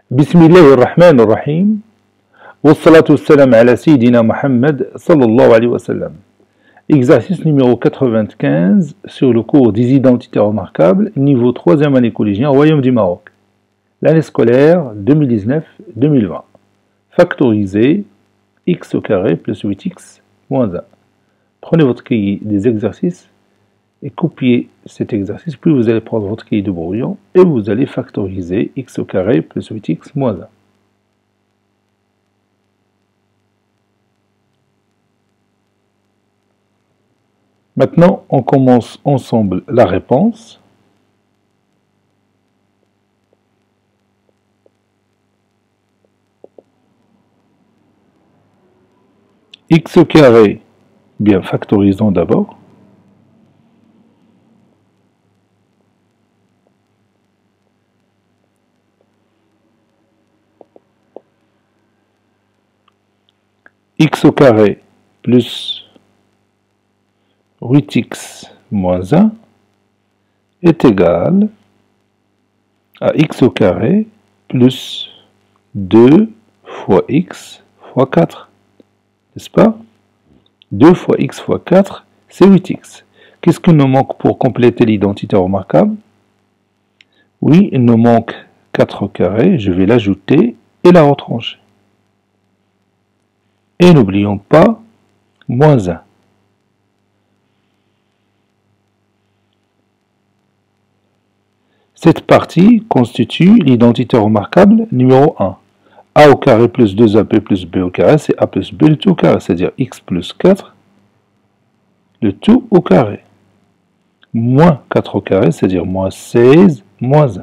بسم الله الرحمن الرحيم والصلاة والسلام على سيدنا Muhammad sallallahu alayhi wa sallam. Exercice numéro 95 sur le cours des identités remarquables, niveau 3e année collégien, Royaume du Maroc. L'année scolaire 2019-2020. Factoriser x au carré plus 8x moins 1. Prenez votre cahier des exercices et copiez cet exercice, puis vous allez prendre votre cahier de brouillon et vous allez factoriser x au carré plus 8x moins 1. Maintenant, on commence ensemble la réponse. X au carré, bien factorisons d'abord. X au carré plus 8x moins 1 est égal à x au carré plus 2 fois x fois 4. N'est-ce pas? 2 fois x fois 4, c'est 8x. Qu'est-ce qu'il nous manque pour compléter l'identité remarquable? Oui, il nous manque 4 au carré, je vais l'ajouter et la retrancher. Et n'oublions pas, moins 1. Cette partie constitue l'identité remarquable numéro 1. A au carré plus 2ab plus b au carré, c'est a plus b le tout au carré, c'est-à-dire x plus 4, le tout au carré. Moins 4 au carré, c'est-à-dire moins 16 moins 1.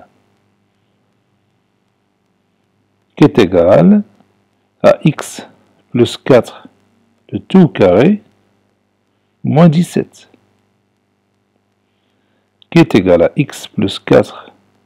Qui est égal à x plus 4, le tout au carré, moins 17. Qui est égal à x plus 4,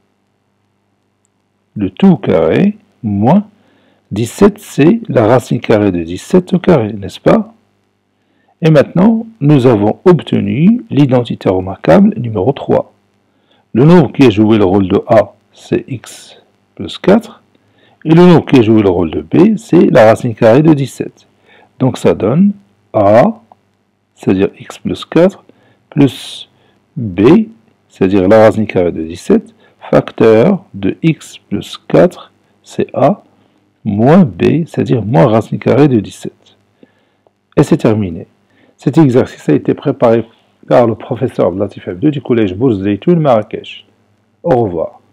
le tout au carré, moins 17, c'est la racine carrée de 17 au carré, n'est-ce pas? Et maintenant, nous avons obtenu l'identité remarquable numéro 3. Le nombre qui a joué le rôle de A, c'est x plus 4. Et le nombre qui a joué le rôle de B, c'est la racine carrée de 17. Donc ça donne A, c'est-à-dire x plus 4, plus B, c'est-à-dire la racine carrée de 17, facteur de x plus 4, c'est A, moins B, c'est-à-dire moins racine carrée de 17. Et c'est terminé. Cet exercice a été préparé par le professeur Abdelatif Abdou du collège Bourz Zeytoun Marrakech. Au revoir.